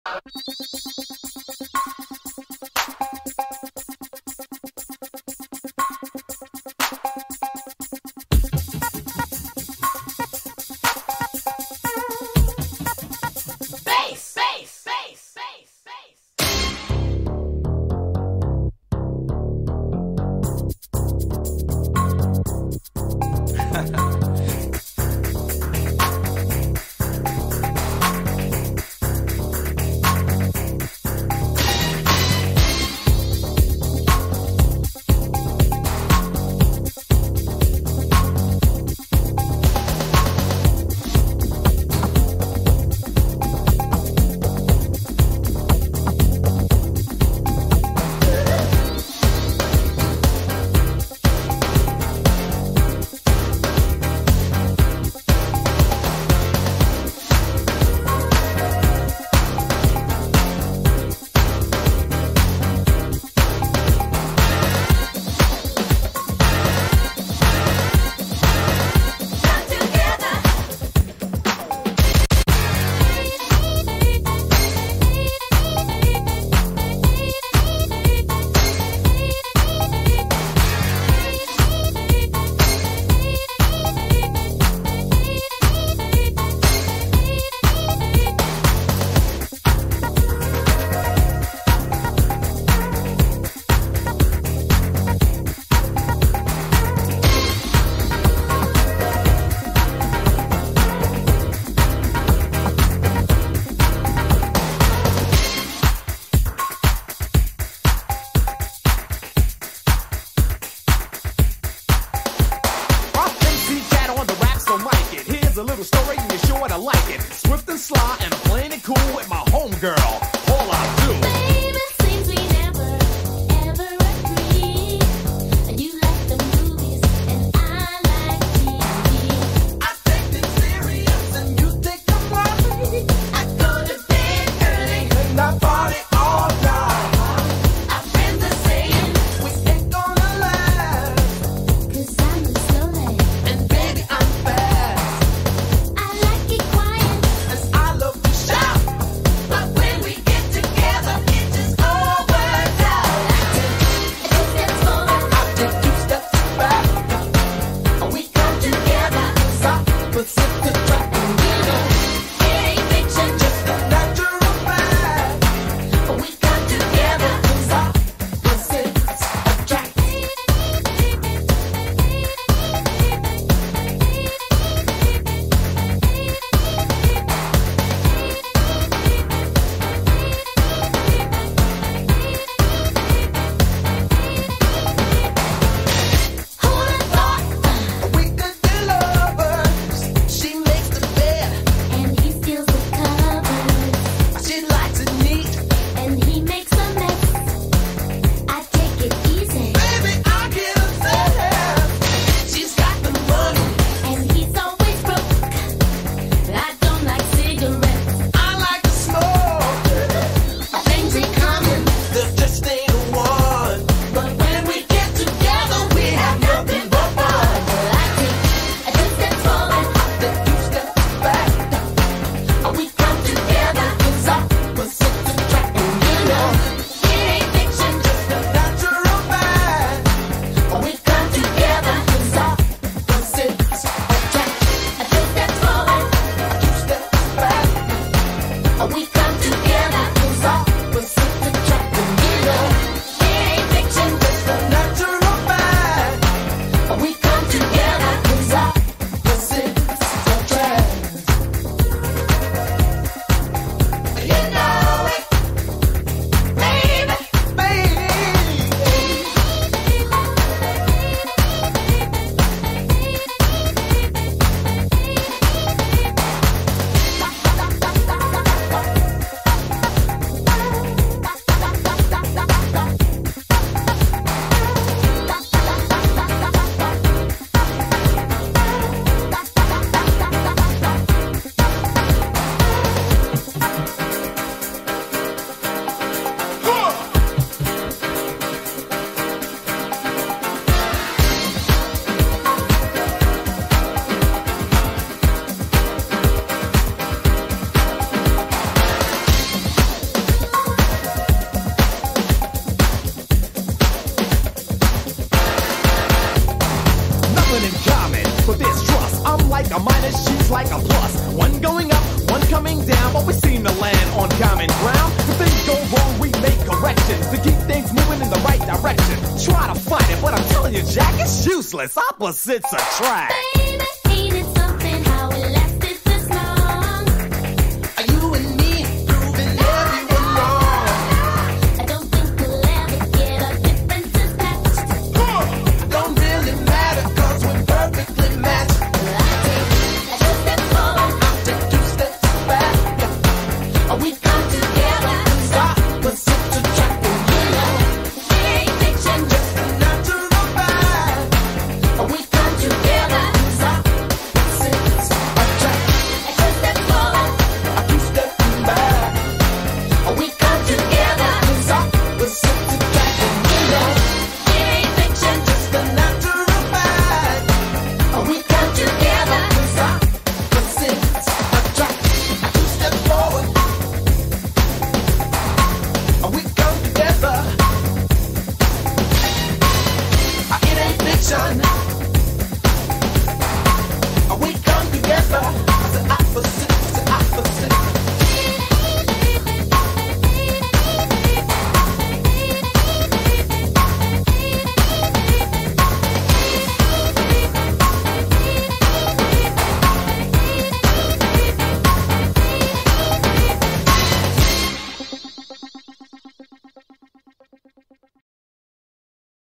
A little story and you're sure to like it. Swift and sly and I'm playing it cool with my homegirl, Paula Abdul. Baby, it seems we never, ever agree. You like the movies and I like TV. I take it serious and you take the money. I go to bed early And I party all night. Our friends are saying, We ain't gonna last. 'cause I'm the slow lad. And baby, I'm fast. I like it quiet, And I love to shout. but when we get together, it just all works out. I take 2 steps forward, I take 2 steps back. we come together. Opposite attracting. You know, it ain't fiction, Just a natural fact. we come together. Opposites attract. Who'd have thought? We could be lovers. She makes the bed. And he steals the covers, She likes it neat. and he makes a mess. I take it easy, Baby, I get upset. She's got the money. and he's always broke. I don't like cigarettes. I like to smoke. Things ain't coming, There just ain't one. but when we get together, we have nothing but fun. I take 2 steps forward, Then 2 steps back. we come together. Opposites attract. You know, it ain't fiction, The natural fact. we come together. Opposites attract. 2 steps forward, 2 steps back. we come together. Opposites attract. You know, it ain't fiction, The natural fact. we come together. Opposites attract. You know it, baby. Baby. going up, one coming down, but we seem to land on common ground. If things go wrong, we make corrections to keep things moving in the right direction. Try to fight it, but I'm telling you, Jack, it's useless. Opposites attract.